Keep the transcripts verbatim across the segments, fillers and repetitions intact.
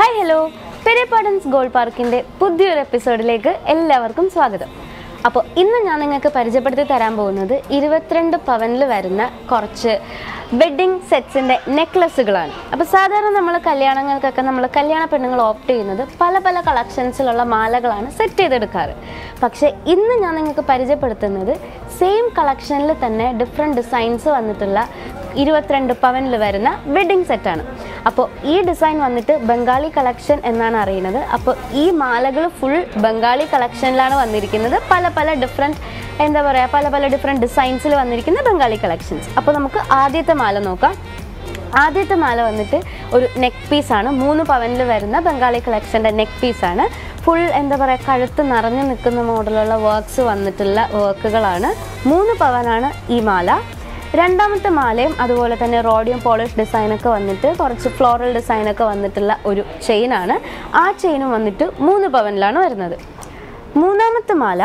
Hi hello Perepadans gold പാർക്കിൻ്റെ പുതിയൊരു എപ്പിസോഡിലേക്ക് എല്ലാവർക്കും സ്വാഗതം. അപ്പോൾ ഇന്ന് ഞാൻ നിങ്ങൾക്ക് പരിചയപ്പെടുത്തി തരാൻ പോകുന്നത് ഇരുപത്തിരണ്ട് പവനിൽ വരുന്ന കുറച്ച് വെഡ്ഡിങ് സെറ്റ്സിൻ്റെ നെക്ലസ്സുകളാണ്. അപ്പോൾ സാധാരണ നമ്മൾ കല്യാണങ്ങൾക്കൊക്കെ നമ്മൾ കല്യാണ പെണ്ണുങ്ങൾ ഓപ്റ്റ് ചെയ്യുന്നത് പല പല കളക്ഷൻസിലുള്ള മാലകളാണ് സെറ്റ് ചെയ്തെടുക്കാറ്. പക്ഷേ ഇന്ന് ഞാൻ നിങ്ങൾക്ക് പരിചയപ്പെടുത്തുന്നത് സെയിം കളക്ഷനിൽ തന്നെ ഡിഫറെൻറ്റ് ഡിസൈൻസ് വന്നിട്ടുള്ള ഇരുപത്തിരണ്ട് പവനിൽ വരുന്ന വെഡ്ഡിങ് സെറ്റാണ്. അപ്പോൾ ഈ ഡിസൈൻ വന്നിട്ട് ബംഗാളി കളക്ഷൻ എന്നാണ് അറിയുന്നത്. അപ്പോൾ ഈ മാലകൾ ഫുൾ ബംഗാളി കളക്ഷനിലാണ് വന്നിരിക്കുന്നത്. പല പല ഡിഫറെൻറ്റ് എന്താ പറയുക പല പല ഡിഫറെൻറ്റ് ഡിസൈൻസിൽ വന്നിരിക്കുന്ന ബംഗാളി കളക്ഷൻസ്. അപ്പോൾ നമുക്ക് ആദ്യത്തെ മാല നോക്കാം. ആദ്യത്തെ മാല വന്നിട്ട് ഒരു നെക്ക് പീസാണ്. മൂന്ന് പവനിൽ വരുന്ന ബംഗാളി കളക്ഷൻ്റെ നെക്ക് പീസാണ്. ഫുൾ എന്താ പറയുക കഴുത്ത് നിറഞ്ഞു നിൽക്കുന്ന മോഡലുള്ള വർക്ക്സ് വന്നിട്ടുള്ള വർക്കുകളാണ്. മൂന്ന് പവനാണ് ഈ മാല. രണ്ടാമത്തെ മാലയും അതുപോലെ തന്നെ റോഡിയം പോളിഷ് ഡിസൈനൊക്കെ വന്നിട്ട് കുറച്ച് ഫ്ലോറൽ ഡിസൈനൊക്കെ വന്നിട്ടുള്ള ഒരു ചെയിനാണ്. ആ ചെയിനും വന്നിട്ട് മൂന്ന് പവനിലാണ് വരുന്നത്. മൂന്നാമത്തെ മാല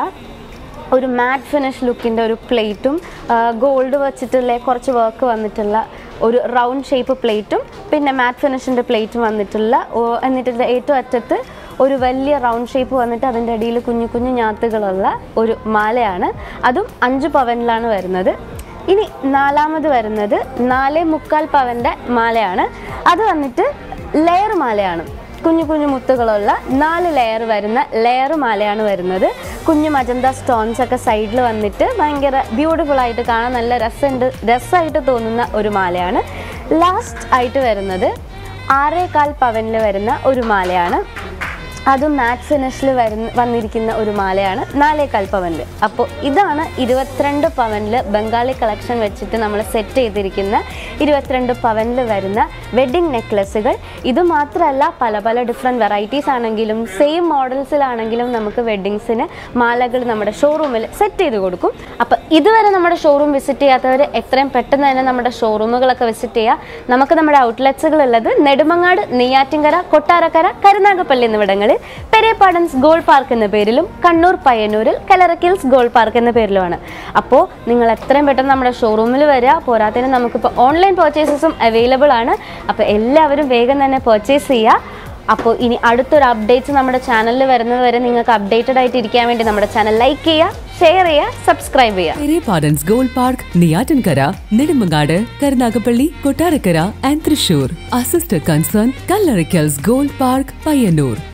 ഒരു മാറ്റ് ഫിനിഷ് ലുക്കിൻ്റെ ഒരു പ്ലേറ്റും ഗോൾഡ് വെച്ചിട്ടുള്ള കുറച്ച് വർക്ക് വന്നിട്ടുള്ള ഒരു റൗണ്ട് ഷേപ്പ് പ്ലേറ്റും പിന്നെ മാറ്റ് ഫിനിഷിൻ്റെ പ്ലേറ്റും വന്നിട്ടുള്ള എന്നിട്ട് ഏറ്റവും അറ്റത്ത് ഒരു വലിയ റൗണ്ട് ഷേപ്പ് വന്നിട്ട് അതിൻ്റെ അടിയിൽ കുഞ്ഞു കുഞ്ഞു ഞാത്തുകളുള്ള ഒരു മാലയാണ്. അതും അഞ്ച് പവനിലാണ് വരുന്നത്. ഇനി നാലാമത് വരുന്നത് നാല് മുക്കാൽ പവൻ്റെ മാലയാണ്. അത് വന്നിട്ട് ലെയർ മാലയാണ്. കുഞ്ഞു കുഞ്ഞു മുത്തുകളുള്ള നാല് ലെയർ വരുന്ന ലെയർ മാലയാണ് വരുന്നത്. കുഞ്ഞു മജന്ത സ്റ്റോൺസ് ഒക്കെ സൈഡിൽ വന്നിട്ട് ഭയങ്കര ബ്യൂട്ടിഫുൾ ആയിട്ട് കാണാൻ നല്ല രസമുണ്ട് രസമായിട്ട് തോന്നുന്ന ഒരു മാലയാണ്. ലാസ്റ്റ് ആയിട്ട് വരുന്നത് ആറേകാൽ പവനിൽ വരുന്ന ഒരു മാലയാണ്. അതും മാറ്റ് ഫിനിഷിൽ വരുന്ന വന്നിരിക്കുന്ന ഒരു മാലയാണ് നാലേകാൽ പവനിൽ. അപ്പോൾ ഇതാണ് ഇരുപത്തിരണ്ട് പവനിൽ ബംഗാളി കളക്ഷൻ വെച്ചിട്ട് നമ്മൾ സെറ്റ് ചെയ്തിരിക്കുന്ന ഇരുപത്തിരണ്ട് പവനിൽ വരുന്ന വെഡ്ഡിങ് നെക്ലസ്സുകൾ. ഇത് മാത്രമല്ല പല പല ഡിഫറെൻറ്റ് വെറൈറ്റീസ് ആണെങ്കിലും സെയിം മോഡൽസിലാണെങ്കിലും നമുക്ക് വെഡ്ഡിങ്സിന് മാലകൾ നമ്മുടെ ഷോറൂമിൽ സെറ്റ് ചെയ്ത് കൊടുക്കും. അപ്പോൾ ഇതുവരെ നമ്മുടെ ഷോറൂം വിസിറ്റ് ചെയ്യാത്തവർ എത്രയും പെട്ടെന്ന് തന്നെ നമ്മുടെ ഷോറൂമുകളൊക്കെ വിസിറ്റ് ചെയ്യുക. നമുക്ക് നമ്മുടെ ഔട്ട്ലെറ്റ്സുകളുള്ളത് നെടുമങ്ങാട്, നെയ്യാറ്റിൻകര, കൊട്ടാരക്കര, കരുനാഗപ്പള്ളി എന്നിവിടങ്ങളിൽ പെരേപാടൻസ് ഗോൾഡ് പാർക്ക് എന്ന പേരിലും കണ്ണൂർ പയ്യന്നൂരിൽ കലറക്കിൽസ് ഗോൾഡ് പാർക്ക് എന്ന പേരിലുമാണ്. അപ്പോൾ നിങ്ങൾ എത്രയും പെട്ടെന്ന് നമ്മുടെ ഷോറൂമിൽ വരിക. പോരാത്തതിന് നമുക്കിപ്പോൾ ഓൺലൈൻ പർച്ചേസസും അവൈലബിൾ ആണ്. അപ്പോൾ എല്ലാവരും വേഗം തന്നെ പർച്ചേസ് ചെയ്യുക. അപ്പോൾ ഇനി അടുത്തൊരു അപ്ഡേറ്റ്സ് നമ്മുടെ ചാനലിൽ വരുന്നത് വരെ നിങ്ങൾക്ക് അപ്ഡേറ്റഡ് ആയിട്ട് ഇരിക്കാൻ വേണ്ടി നമ്മുടെ ചാനൽ ലൈക്ക് ചെയ്യുക, ഷെയർ ചെയ്യുക, സബ്സ്ക്രൈബ് ചെയ്യുക. Perepadan's gold park, Neyyattinkara, Nedumangad, Karunagappally, Kottarakkara and Thrissur. Assistant concern Kallarakkal's gold park, Payyanur.